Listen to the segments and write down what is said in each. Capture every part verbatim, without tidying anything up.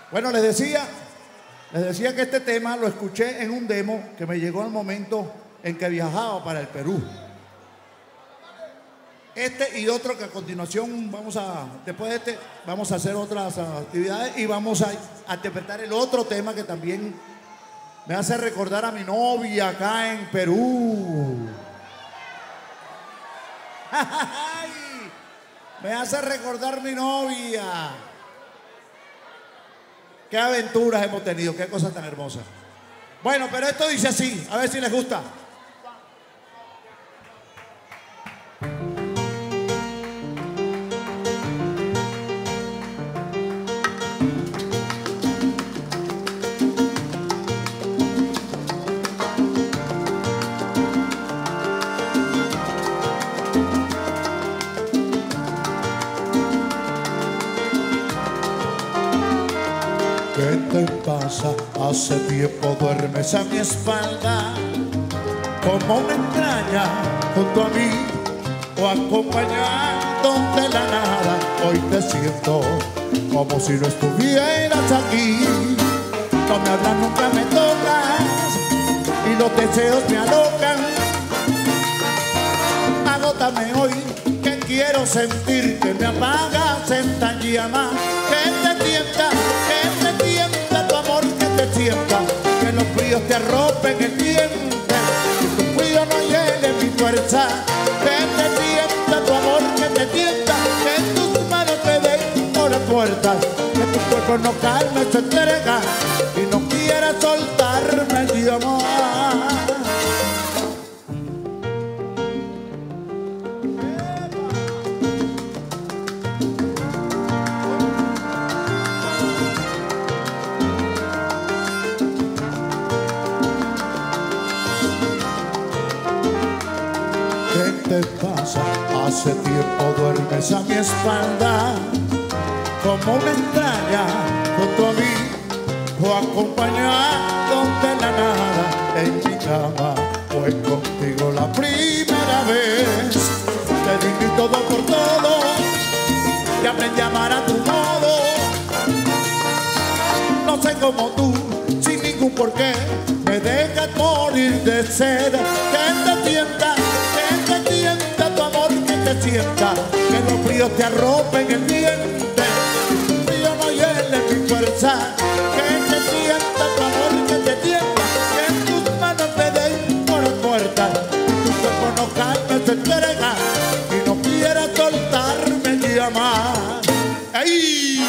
Bueno, les decía, les decía que este tema lo escuché en un demo que me llegó al momento en que viajaba para el Perú. Este y otro que a continuación vamos a, después de este, vamos a hacer otras actividades y vamos a, a interpretar el otro tema que también me hace recordar a mi novia acá en Perú. ¡Ay! Me hace recordar mi novia. Qué aventuras hemos tenido, qué cosas tan hermosas. Bueno, pero esto dice así, a ver si les gusta. ¿Qué te pasa? Hace tiempo duermes a mi espalda como una extraña junto a mí o acompañado de la nada. Hoy te siento como si no estuvieras aquí. No me hablas, nunca me tocas y los deseos me alocan. Agótame hoy que quiero sentir que me apagas esta llama que te tienta, que te tienta tu amor, que te tienta, que los fríos te arropen el diente, que tu frío no llene mi fuerza, que te tienta tu amor, que te tienta, que tus manos te den por las puertas, que tu cuerpo no calme su entrega y no quiera soltarme mi amor. ¿Qué te pasa? Hace tiempo duermes a mi espalda como una extraña junto a mí o acompañado de la nada en mi cama. Fue contigo la primera vez, te di mi todo por todo y aprendí a amar a tu modo. No sé cómo tú, sin ningún porqué, me dejas morir de sed. Que te tienta, que te tienta tu amor, que te sienta, que los fríos te arropen el diente, que tu frío no llene mi fuerza. Que te tienta tu amor, que te tienta, que tus manos te den por las puertas, que tu cuerpo no calme su entrega y no quiera soltarme ni amar. ¡Ay!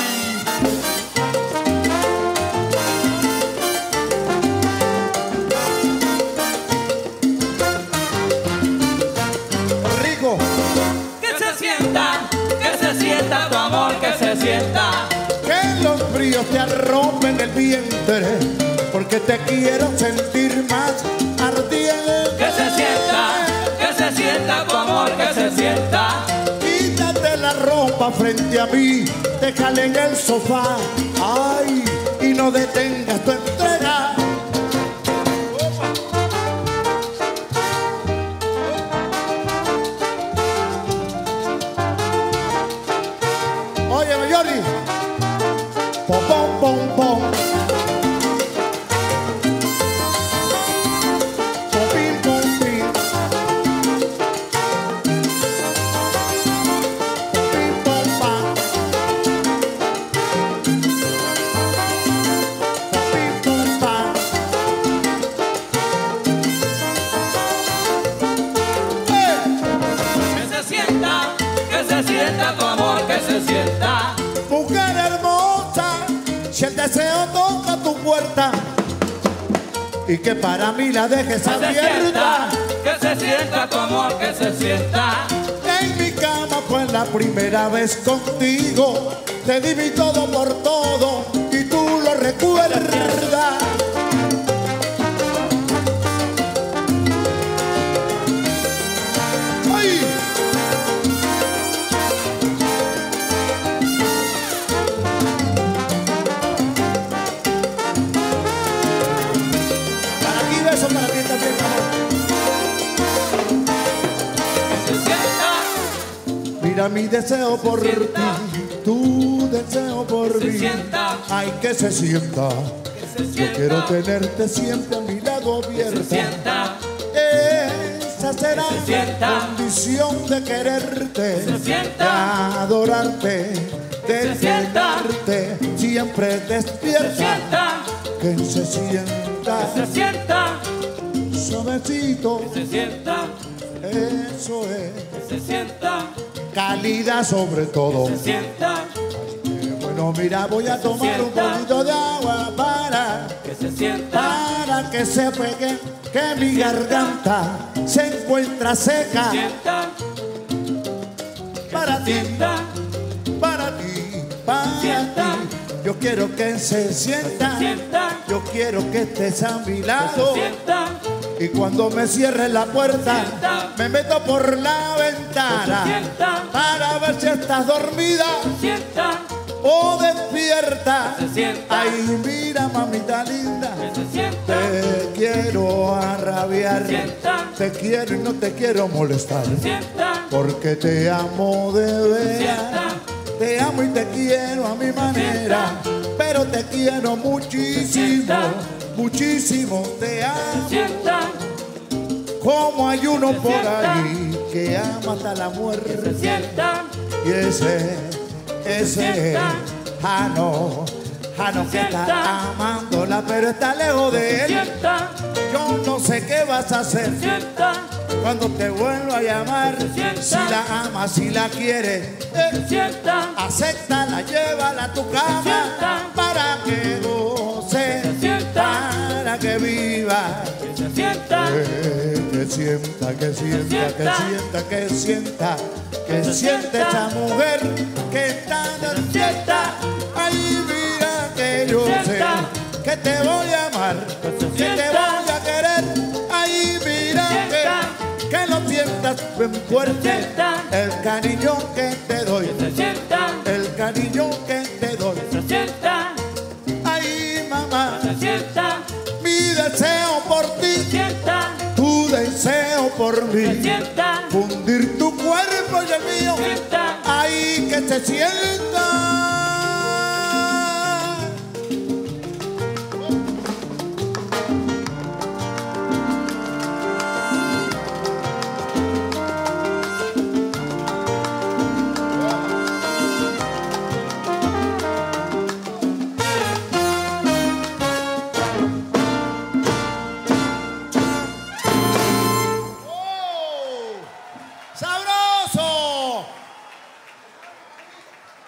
Tu amor, que se sienta, que los fríos te arropen el vientre, porque te quiero sentir más ardiente. Que se sienta, que se sienta tu amor, que se sienta. Quítate la ropa frente a mí, déjala en el sofá, ay, y no detengas tu entrega. Oye, Johnny, pom, pom, pom, pom. Pom, pim, pom, pim. Pom, pim, pom, pam. Pom, pim, pom, pam. ¡Eh! Que se sienta, que se sienta tu amor, que se sienta. Mujer hermosa, si el deseo toca tu puerta y que para mí la dejes Que se abierta. sienta, que se sienta tu amor, que se sienta. En mi cama fue la primera vez contigo, te di mi todo por todo y tú lo recuerdas. ¡Ay! Para ti beso, para ti también, amor. Que se sienta, Mira mi deseo por Sienta. ti, tu deseo por que se mí. sienta. ay, que se sienta. que se Yo quiero sienta, tenerte siempre a mi lado que abierta. se sienta, Esa será que se sienta, la condición de quererte, que se sienta, de adorarte, de que se sienta, tenerte siempre que se despierta. sienta, Que se sienta que se sienta, suavecito, que se sienta, eso es. que se sienta, Calidad sobre todo. que se sienta, Eh, Bueno, mira, voy a tomar un sienta. poquito de agua para, que se sienta, para que se pegue, que mi garganta se encuentra seca. sienta, Para ti, sienta, para ti, para sienta. ti. Yo quiero que se sienta, sienta, yo quiero que estés a mi que lado. se sienta, Y cuando me cierres la puerta, sienta. me meto por la ventana sienta, para ver si estás dormida sienta, o despierta. se sienta, Ay, mira, mamita linda, que se sienta, te quiero arrabiar, sienta, te quiero y no te quiero molestar, sienta, porque te amo de veras, sienta, te amo y te quiero a mi manera, pero te quiero muchísimo, sienta. muchísimo, te amo. sienta, Como hay uno por sienta. ahí que ama hasta la se muerte, sienta, y ese, ese, sienta. Jano, Jano que sienta. está amándola, pero está lejos de él. sienta, Yo no sé qué vas a hacer sienta, cuando te vuelva a llamar. sienta. Si la amas, si la quieres, eh, sienta, acéptala, llévala a tu cama sienta. para que goce, sienta. para que viva. que se sienta, Eh, Que sienta, que sienta, que sienta. sienta, que sienta, que se siente sienta. esa mujer que está despierta. Ay, mira que yo sé sienta. que te voy a amar, se que te sienta. voy a querer. Ay, mira sienta. que, que lo sientas bien fuerte. sienta. El cariño que te doy, se sienta, el cariño que te doy. se sienta, Ay, mamá, se sienta, mi deseo por ti, sienta, tu deseo por se mí. sienta, Fundir tu cuerpo y el mío, sienta. ay, que se sienta.